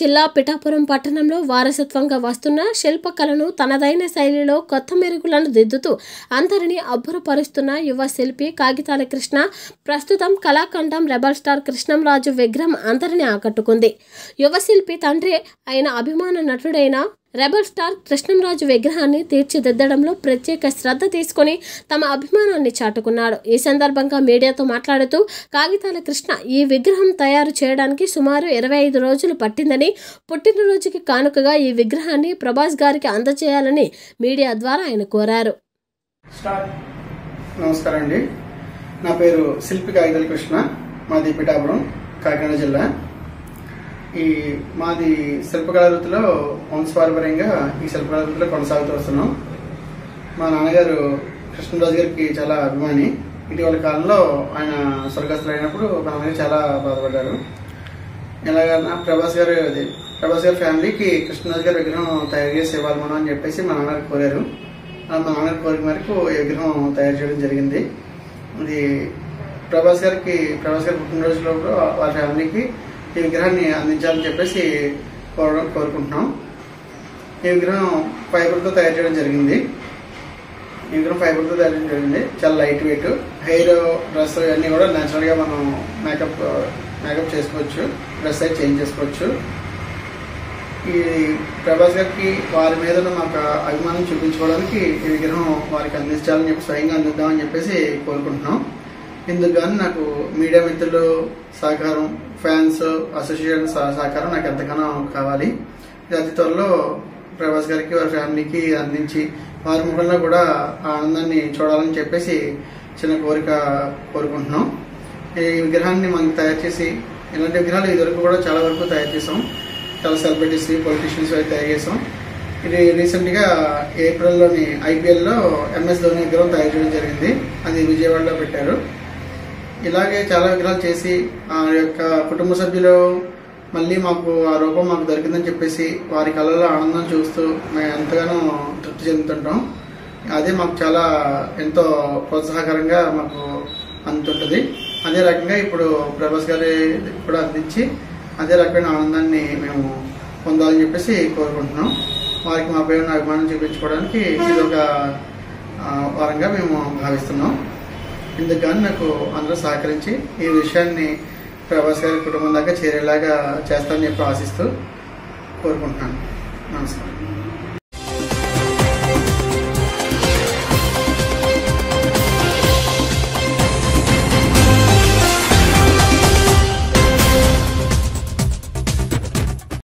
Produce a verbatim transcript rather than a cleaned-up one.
జిల్లా పిఠాపురం పట్టణంలో వారసత్వంగా వస్తున్న శిల్పకళను తనదైన శైలిలో కొత్త మెరుగులను దిద్దుతూ అందరినీ అబ్బురపరుస్తున్న యువ శిల్పి కాగితాల కృష్ణ ప్రస్తుతం కళాఖండం రెబల్ స్టార్ కృష్ణంరాజు విగ్రహం అందరినీ ఆకట్టుకుంది. యువ శిల్పి తండ్రి అయిన అభిమాన నటుడైన రెబల్ స్టార్ కృష్ణంరాజు విగ్రహాన్ని తీర్చిదిద్దడంలో ప్రత్యేక శ్రద్ధ తీసుకొని తమ అభిమానాన్ని చాటుకున్నాడు. ఈ సందర్భంగా మీడియాతో మాట్లాడుతూ కాగితాల కృష్ణ ఈ విగ్రహం తయారు చేయడానికి సుమారు ఇరవై ఐదు రోజులు పట్టిందని, పుట్టినరోజుకి కానుకగా ఈ విగ్రహాన్ని ప్రభాస్ గారికి అందజేయాలని మీడియా ద్వారా ఆయన కోరారు. నమస్కారం అండి, నా పేరు శిల్పి కాగితాల కృష్ణ, మాది పిఠాపురం కాకినాడ జిల్లా. ఈ మాది శిల్పకళా వృత్తిలో వంశపారంపర్యంగా ఈ శిల్పకళా వృత్తిలో కొనసాగుతూ వస్తున్నాం. మా నాన్నగారు కృష్ణరాజు గారికి చాలా అభిమాని. ఇటీవల కాలంలో ఆయన స్వర్గస్థులు అయినప్పుడు మా నాన్నగారు చాలా బాధపడ్డారు. ఎలాగన్నా ప్రభాస్ గారు ప్రభాస్ గారి ఫ్యామిలీకి కృష్ణరాజు గారి విగ్రహం తయారు చేసి ఇవ్వాలి మనం అని చెప్పేసి మా నాన్నగారు కోరారు. మా నాన్నగారి కోరిక మేరకు ఈ విగ్రహం తయారు చేయడం జరిగింది. ఇది ప్రభాస్ గారికి ప్రభాస్ గారి పుట్టినరోజులో వాళ్ళ ఫ్యామిలీకి ఈ విగ్రహాన్ని అందించాలని చెప్పేసి కోరడం కోరుకుంటున్నాం. ఈ విగ్రహం ఫైబర్తో తయారు చేయడం జరిగింది. ఈ విగ్రహం ఫైబర్తో తయారు చేయడం జరిగింది. చాలా లైట్ వెయిట్, హెయిర్, డ్రెస్ ఇవన్నీ కూడా న్యాచురల్గా మనం మేకప్ మేకప్ చేసుకోవచ్చు, డ్రెస్ అయితే చేంజ్ చేసుకోవచ్చు. ఈ ప్రభాస్ గారికి వారి మీద మాకు అభిమానం చూపించుకోవడానికి ఈ విగ్రహం వారికి అందించాలని చెప్పి స్వయంగా అందిద్దామని చెప్పేసి కోరుకుంటున్నాం. ఇందుకు కానీ నాకు మీడియా మిత్రులు సహకారం, ఫ్యాన్స్ అసోసియేషన్ సహకారం నాకు ఎంతగానో కావాలి. అతి త్వరలో ప్రభాస్ గారికి వారి ఫ్యామిలీకి అందించి వారి ముఖంలో కూడా ఆనందాన్ని చూడాలని చెప్పేసి చిన్న కోరిక కోరుకుంటున్నాం. ఈ విగ్రహాన్ని మనం తయారు చేసి, ఇలాంటి విగ్రహాలు ఇదివరకు కూడా చాలా వరకు తయారు చేసాం. చాలా సెలబ్రిటీస్, పొలిటీషియన్స్ అయితే తయారు చేసాం. ఇది రీసెంట్గా ఏప్రిల్లోని ఐపీఎల్లో ఎంఎస్ ధోని విగ్రహం తయారు చేయడం జరిగింది. అది విజయవాడలో పెట్టారు. ఇలాగే చాలా విగ్రహాలు చేసి ఆ యొక్క కుటుంబ సభ్యులు మళ్ళీ మాకు ఆ రూపం మాకు దొరికిందని చెప్పేసి వారి కళలో ఆనందం చూస్తూ మేము ఎంతగానో తృప్తి చెందుతుంటాం. అదే మాకు చాలా ఎంతో ప్రోత్సాహకరంగా మాకు అందుతుంటుంది. అదే రకంగా ఇప్పుడు ప్రభాస్ గారి కూడా అందించి అదే రకమైన ఆనందాన్ని మేము పొందాలని చెప్పేసి కోరుకుంటున్నాం. వారికి మా పైన అభిమానం చూపించుకోవడానికి ఇది ఒక వారంగా మేము భావిస్తున్నాం. ఇందుకు కానీ నాకు అందరూ సహకరించి ఈ విషయాన్ని ప్రభాస్ గారి కుటుంబం దాకా చేరేలాగా చేస్తానని చెప్పి ఆశిస్తూ కోరుకుంటున్నాను. నమస్కారం.